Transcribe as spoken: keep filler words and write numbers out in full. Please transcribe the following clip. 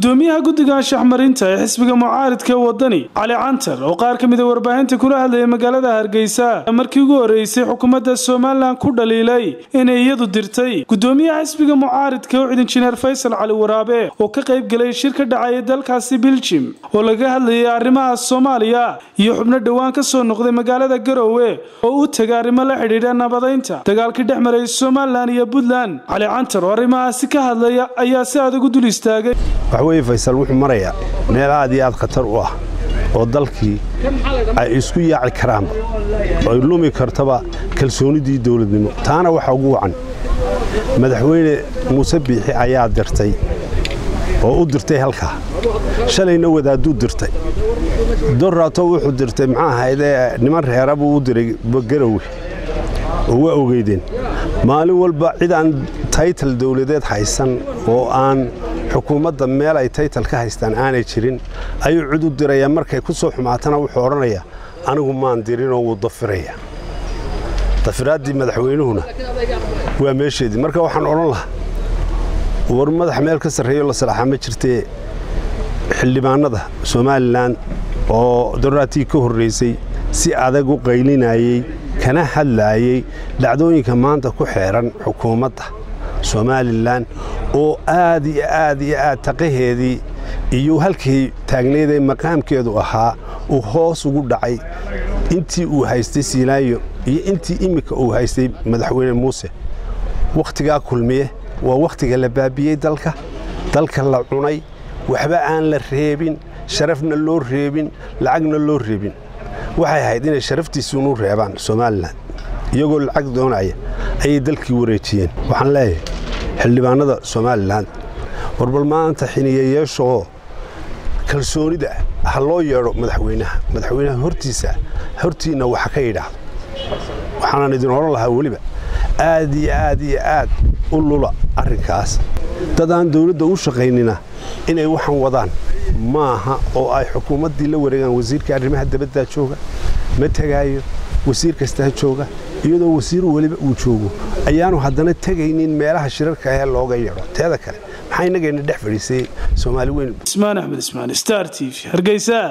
gudoomiyaha guddiga shaxmarinta ee xisbiga mucaaridka wadani Cali Cantar oo qaar kamid ah warbaahinta kula hadlay magaalada Hargeysa markii ugu horeysay xukuumadda Soomaaliland ku dhaliilay inay iyadu dirtay gudoomiyaha xisbiga mucaaridka oo injineer Faysal Cali Waraabe oo ka qayb galay shirka dhacay dalkaasi Belgium oo laga hadlayay arrimaha Soomaaliya iyo xubno dhawaan ka soo noqday magaalada Garowe oo u tagay arrimo la xiriira nabadeynta dagaalkii dhexmaray Soomaaliland iyo Puntland. Cali Cantar oo arrimahaasi ka hadlaya ayaa si adag u dul istaagay waxway Faysal wuxuu maraya meel aad iyo aad khatar u ah oo dalkii ay isku yaaci karaan oo lumi kartaba kalsoonidii dawladnimo taana waxa ugu wacan madaxweyne Muuse Biixi ayaa dirtay oo u dirtay halka shalayna wadaadu dirtay doraato wuxuu dirtay maxaa hayde niman reerab u diray Garowe oo waa ogeydeen maalin walba cid aan title dawladeed haysan oo aan xukuumadda meel ay title ka haystaan aanay jirin ayuu cid u diraya markay ku soo xumaatana wuxuu oranaya anigu maan dirin oo wuu dafiraya dafiraadii madaxweynuhuna waa meesheedii marka waxaan oran lahaa war madax meel ka sarreeyo la salaaxa ma jirtee xildhibaanada Soomaaliland oo doraatii ka horeysay si adag u qaylinayay kana hadlayay dhacdooyinka maanta ku xeeran xukuumadda Soomaaliland oo aad iyo aad iyo aad taqaheedii iyo halkii taagneeday maqaamkeedu ahaa oo hoos ugu dhacay intii uu haystay Siilaayo iyo intii imika uu haystay madaxweyne Muuse waqtiga kulmiye waa waqtiga la baabiyay dalka dalka la cunay waxba aan la reebin sharafna loo reebin lacagna loo reebin waxay ahayd inay sharaftiisu u reebaan Soomaaliland iyagoo lacag doonaya ay dalkii wareejiyeen waxaan leeyahay xildhibaanada Soomaaliland warbal maanta xiniyeeyasho kalsoonida ah loo yeero madaxweynaha madaxweynaha hortiisa hortiina waxa ka yiraahdo waxaan idin oran lahaa waliba aad iyo aad iyo aad u lula arrinkaas dadaan dawladda u shaqeynina inay waxan wadaan maaha oo ay xukuumaddii la wareegaan wasiirka arrimaha dibadda jooga ma tagaayo wasiir kasta jooga iyadoo wasiir waliba uu joogo ayaanu haddana tagaynin meelaha shirarka ee looga yeero teeda kale maxay nageena dhex fadhiisay Soomaali weyn Ismaan Ahmed Ismaan Star T V Hargeysa.